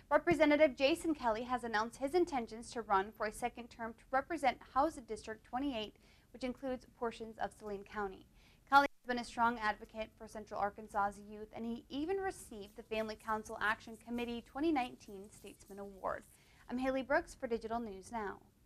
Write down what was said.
Representative Jasen Kelly has announced his intentions to run for a second term to represent House District 28, which includes portions of Saline County. Kelly has been a strong advocate for Central Arkansas's youth, and he even received the Family Council Action Committee 2019 Statesman Award. I'm Haley Brooks for Digital News Now.